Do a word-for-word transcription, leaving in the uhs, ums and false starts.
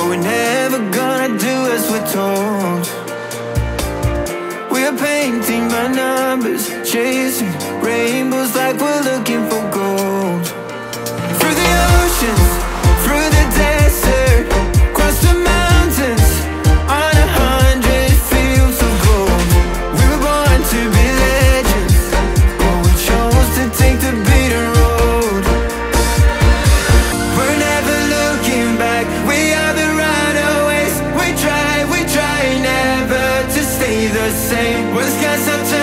we're never gonna do as we're told. We're painting by numbers, chasing rainbows like we're looking for gold. Through the oceans, through the desert, across the mountains, on a hundred fields of gold. We were born to be legends, but we chose to take the beaten road. We're never looking back, we are the runaways. We try, we try never to stay the same. When the skies are